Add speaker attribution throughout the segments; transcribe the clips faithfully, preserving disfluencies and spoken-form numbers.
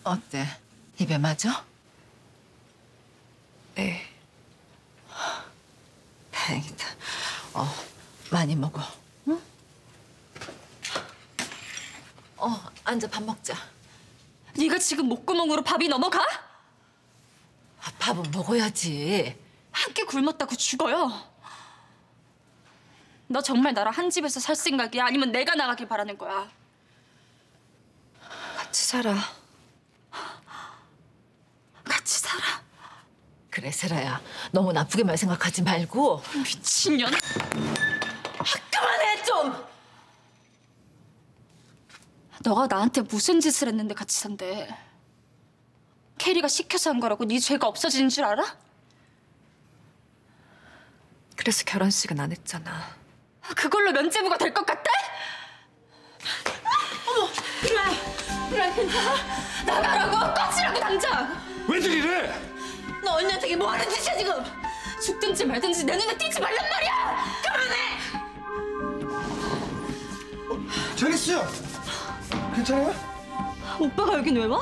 Speaker 1: 어때? 입에 맞아?
Speaker 2: 네.
Speaker 1: 다행이다. 어, 많이 먹어. 응? 어, 앉아 밥 먹자.
Speaker 2: 네가 지금 목구멍으로 밥이 넘어가?
Speaker 1: 아, 밥은 먹어야지.
Speaker 2: 한 끼 굶었다고 죽어요. 너 정말 나랑 한 집에서 살 생각이야? 아니면 내가 나가길 바라는 거야?
Speaker 1: 같이 살아.
Speaker 2: 같이 살아.
Speaker 1: 그래, 세라야. 너무 나쁘게만 생각하지 말고.
Speaker 2: 미친년.
Speaker 1: 아, 그만해, 좀!
Speaker 2: 너가 나한테 무슨 짓을 했는데 같이 산대? 캐리가 시켜서 한 거라고 네 죄가 없어지는 줄 알아?
Speaker 3: 그래서 결혼식은 안 했잖아.
Speaker 2: 그걸로 면죄부가 될 것 같아? 어머, 유라야, 유라야 괜찮아? 나가라고, 꺼지라고 당장!
Speaker 4: 왜들 이래?
Speaker 2: 너 언니한테 이게 뭐 하는 짓이야 지금? 죽든지 말든지 내 눈에 띄지 말란 말이야! 그만해!
Speaker 4: 제니스! 괜찮아요?
Speaker 2: 오빠가 여긴 왜 와?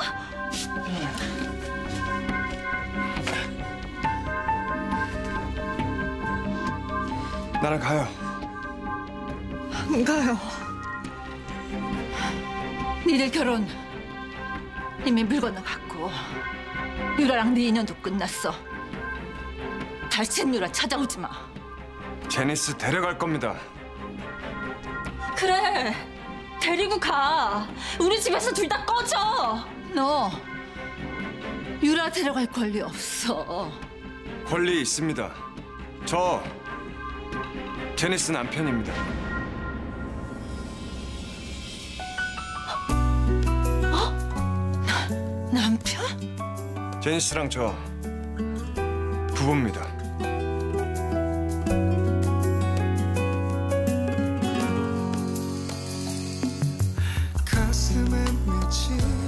Speaker 4: 나랑 가요.
Speaker 1: 안 가요. 니들 결혼 이미 물 건너갔고 유라랑 네 인연도 끝났어. 다시는 유라 찾아오지 마.
Speaker 4: 제니스 데려갈 겁니다.
Speaker 2: 그래, 데리고 가. 우리 집에서 둘 다 꺼져.
Speaker 1: 너 유라 데려갈 권리 없어.
Speaker 4: 권리 있습니다. 저 제니스 남편입니다.
Speaker 1: 남편?
Speaker 4: 제니스랑 저 부부입니다.
Speaker 5: 가슴에 맺힌